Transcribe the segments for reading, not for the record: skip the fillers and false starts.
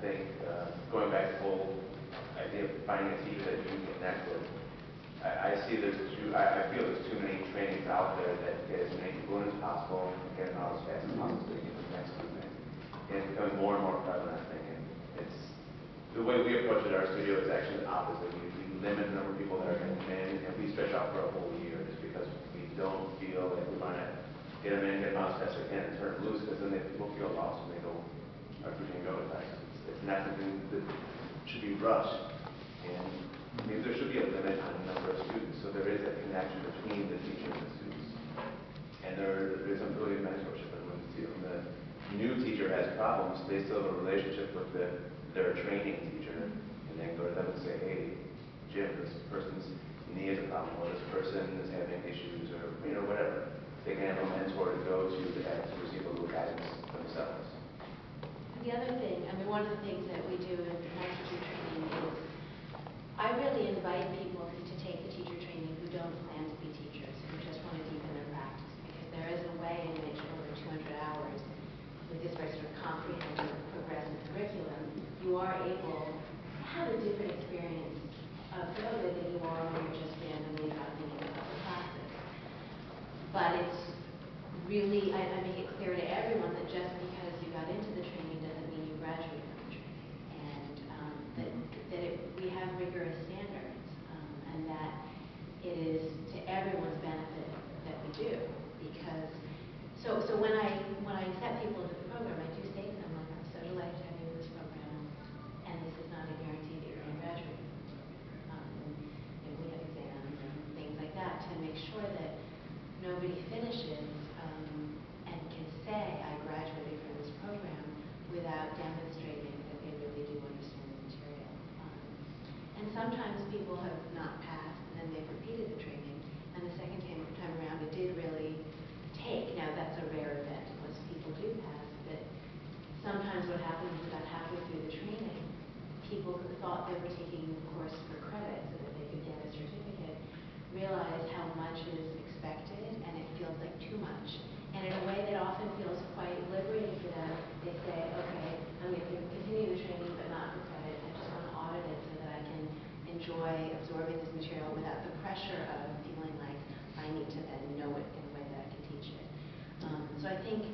think going back to the whole idea of finding a teacher that you can connect with, I see I feel there's too many trainings out there that get as many people in as possible and get them out as fast as possible so you get the next movement. And it's becoming more and more prevalent, I think. And it's the way we approach it at our studio is actually the opposite. We limit the number of people that are coming in, and we stretch out for a whole year just because we don't feel like we want to get them in, get them out as fast as we can, and turn them loose, because then people feel lost when they go everything go with us. It's not something that should be rushed. And maybe there should be a limit on the number of students, so there is a connection between the teacher and the students. And there is some really mentorship. And when the new teacher has problems, they still have a relationship with their training teacher, and then go to them and say, hey, Jim, this person's knee is a problem, or this person is having issues, or whatever. They can have a mentor to go to receive a little guidance themselves. The other thing, one of the things that we do in master teacher training is I really invite people to take the teacher training who don't plan to be teachers, who just want to deepen their practice, because there is a way in which over 200 hours with this very sort of comprehensive progressive curriculum, you are able to have a different experience of yoga than you are when you're just randomly dropping in a couple classes. But it's really, I make it clear to everyone that just because you got into the training doesn't mean you graduate from the training. And we have rigorous standards, and that it is to everyone's benefit that we do. Because, so when I set people into the program, I do say to them, like, I'm so delighted to have you in this program, and this is not a guarantee that you're going to graduate from the program. And we have exams and things like that to make sure that nobody finishes and can say, I graduated from this program without demonstrating that they really do understand the material. And sometimes people have not passed, and then they've repeated the training, and the second time around it did really take. Now that's a rare event, most people do pass, but sometimes what happens is about halfway through the training, people who thought they were taking the course for credit so that they could get a certificate realize how much is expected, and it feels like too much. And in a way that often feels quite liberating for them, they say, okay, I'm going to continue the training but not for credit. I just want to audit it so that I can enjoy absorbing this material without the pressure of feeling like I need to then know it in a way that I can teach it. So I think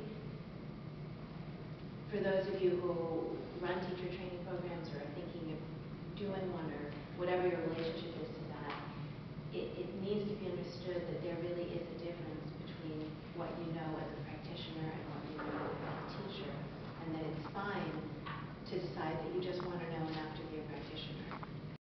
for those of you who run teacher training programs or are thinking of doing one, or whatever your relationship is to that, it needs to be understood that there really is a difference between what you know as a practitioner and what you know as a teacher, and that it's fine to decide that you just want to know enough